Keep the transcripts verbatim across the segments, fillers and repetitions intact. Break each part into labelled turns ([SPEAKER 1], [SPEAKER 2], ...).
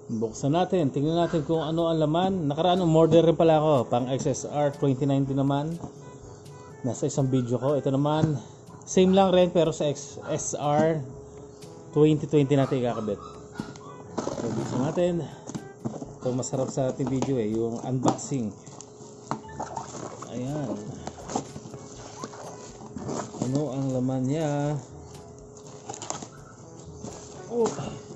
[SPEAKER 1] Buksan natin, tingnan natin kung ano ang laman. Nakaraan umorder rin pala ako pang X S R twenty nineteen naman. Nasa isang video ko. Ito naman same lang rin pero sa X S R twenty twenty natin ikakabit. So buksan natin. Ito masarap sa ating video eh, yung unboxing. Ayan. Ano ang laman niya? Oh.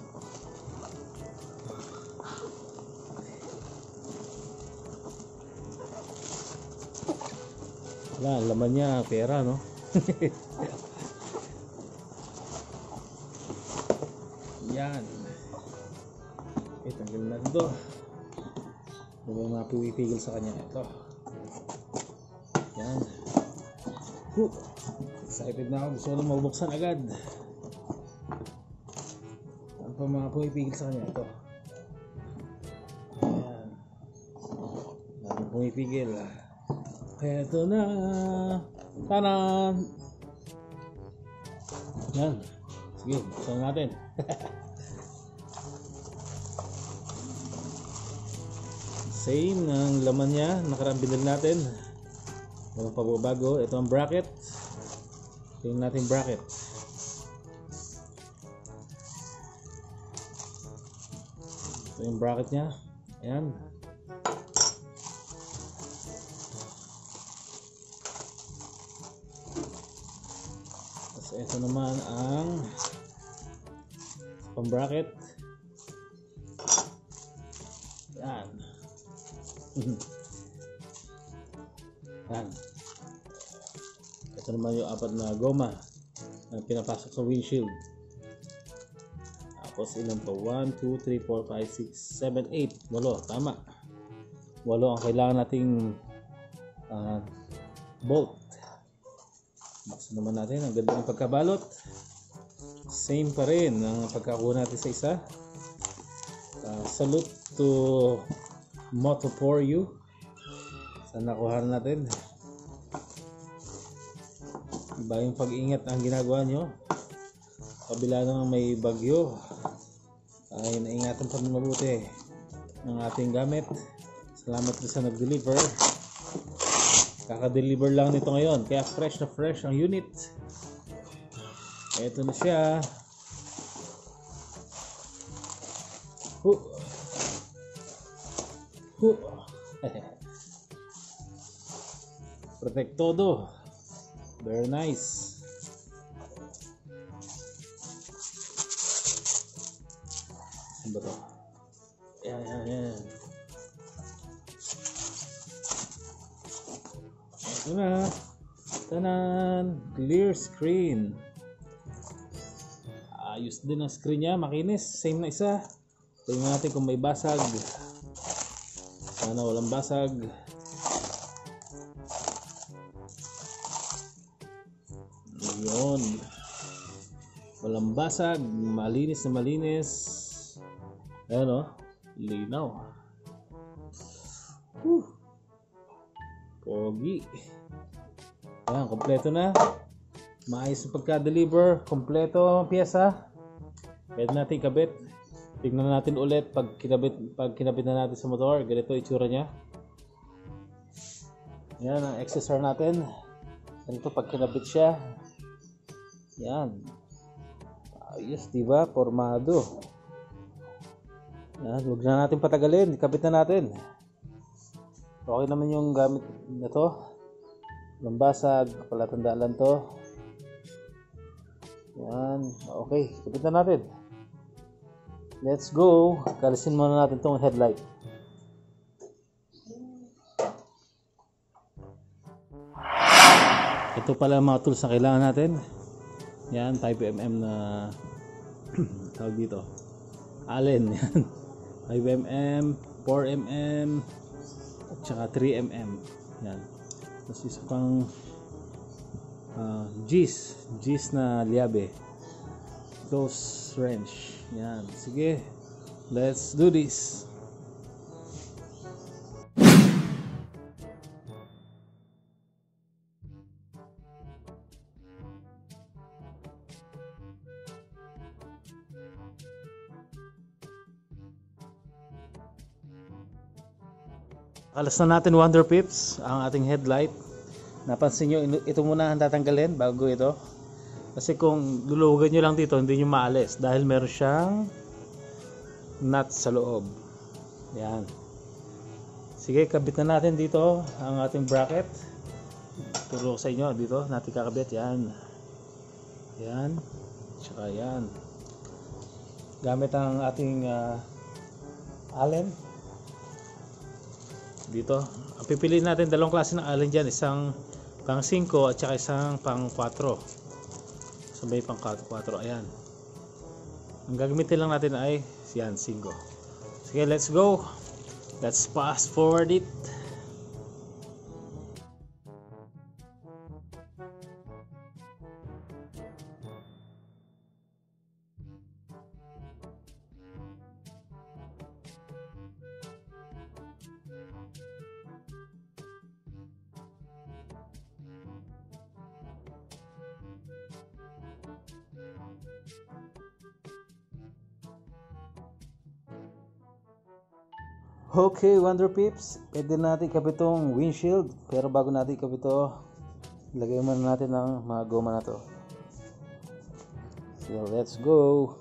[SPEAKER 1] Wala, laman niya pera, no? Yan. Eh, tanggal na ito. Ano ba yung mga pipigil sa kanya? Ito. Yan. Whew. Excited na ako. Gusto ko na mabuksan agad. Ano pa mga pumipigil sa kanya? Ito. Ayan. Ano pumipigil? Ito na. Tanan! Yan. Sige, buksan natin. Same ng laman niya. Nakaraan binili natin. Walang pagbabago. Ito ang bracket. Tingnan natin bracket. Ito yung bracket niya. Ayan. Tapos ito naman ang pang bracket. Ayan. Ayan. Ito naman yung apat na goma na pinapasok sa windshield. Tapos ilan to? one, two, three, four, five, six, seven, eight. Walo. Tama. Walo ang kailangan nating uh, bolt. Buksan naman natin. Ang ganda ng pagkabalot. Same pa rin ang pagkakuha natin sa isa. Uh, salute to Moto for you. Saan nakuha natin? Iba yung pag-ingat ang ginagawa nyo. Kabila naman may bagyo, ay naingatan pa rin mabuti ng ating gamit. Salamat din sa nag-deliver. Kaka-deliver lang nito ngayon, kaya fresh na fresh ang unit. Ito na siya. Huh. Huh. Protectodo. Very nice. Ano ba to? Ayan, ayan, ayan. Ito na. Tanan. Clear screen. Ayos din ang screen niya. Makinis. Same na isa. Tingnan natin kung may basag. Sana walang basag. Yun. Walang basag. Malinis na malinis. Ayan o. Linaw. Whew. Pogi. Ayan. Kompleto na. Maayos yung pagka-deliver. Kompleto ang pyesa. Pwede natin ikabit. Tingnan natin ulit pag kinabit, pag kinabit na natin sa motor. Ganito itsura niya. Yan ang X S R natin. Ganito pag kinabit siya. Yan. Ayos, diba? Formado. Yan. Huwag na natin patagalin. Ikabit na natin. Okay naman yung gamit na to. Lambasag. Palatandaan lang to. Yan. Okay. Ikabit na natin. Let's go. Kalisin muna natin tong headlight. Ito pala ang mga tools na kailangan natin. Yan, five millimeter na tawag dito. Allen. Yan. five millimeter, four millimeter, at saka three millimeter. Yan. Tapos isa pang uh, G's. G's na liabe. Close wrench. Yan. Sige. Let's do this. Alas na natin Wonder Pips ang ating headlight. Napansin nyo, ito muna ang tatanggalin bago ito. Kasi kung luluwagan nyo lang dito, hindi nyo maalis dahil meron siyang nut sa loob. Yan. Sige, kabit na natin dito ang ating bracket. Turo ko sa inyo dito natin kakabit. Yan. Yan. Tsaka yan. Gamit ang ating uh, Allen. Dito. Ang pipiliin natin dalawang klase ng Allen dyan. Isang pang five at saka isang pang four. Sabay pang four. Ayan. Ang gagamitin lang natin ay yan, five. Sige, let's go. Let's fast forward it. Okay, Wonder Pips, pwede natin ikabit itong windshield, pero bago natin ikabit ito, lagay muna natin ng mga goma na to. So let's go.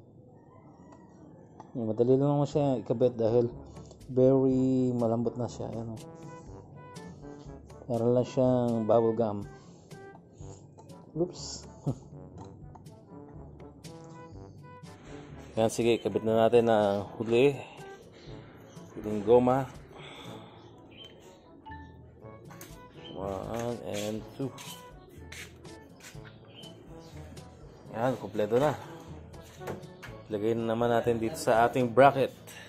[SPEAKER 1] Yan, madali lang naman siya ikabit dahil very malambot na siya. Ayan, para lang siyang bubble gum. Oops. Yan, sige, ikabit na natin ang huli. Yung goma. One and two. Yan, kompleto na. Lagay na naman natin dito sa ating bracket.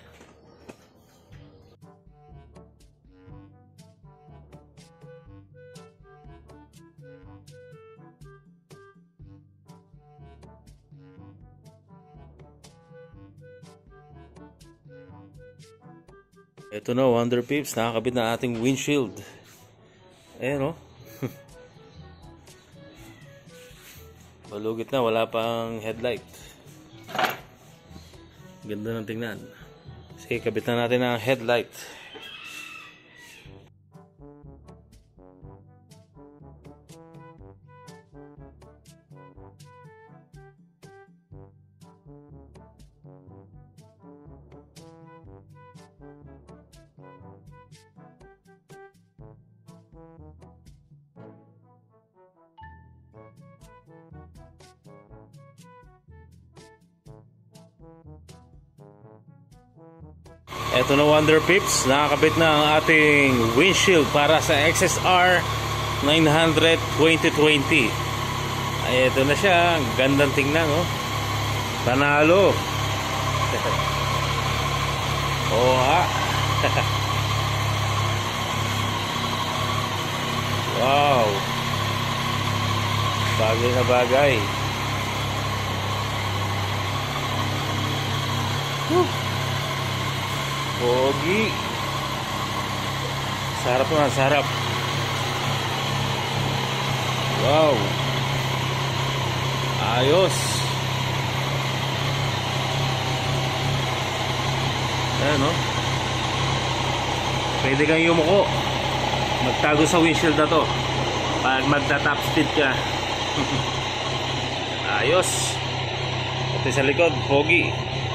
[SPEAKER 1] Ito na, Wonder Pips, nakakabit na ating windshield. Ayan o. Balugit na, wala pang headlight. Ganda ng tingnan. Sige, kabit na natin ang headlight. Ito na, Wonder Pips, nakakabit na ang ating windshield para sa X S R nine hundred twenty twenty. Ay, ito na siya, gandang tingnan, oh. Panalo. Oh, ha. Wow. Bagay na bagay. Whew. Pogi. Sarap na, sarap. Wow. Ayos. Ayan, no? Pwede kang yumuko. Magtago sa windshield na to pag magta-top speed ka. Ayos. Pati sa likod, pogi.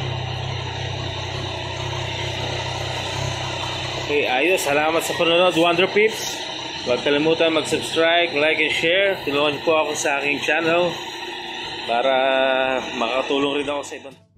[SPEAKER 1] Okay, ayos. Salamat sa panonood, Wonder Pips. Huwag kalimutan mag-subscribe, like, and share. Tulungan niyo po ako sa aking channel para makatulong rin ako sa ibang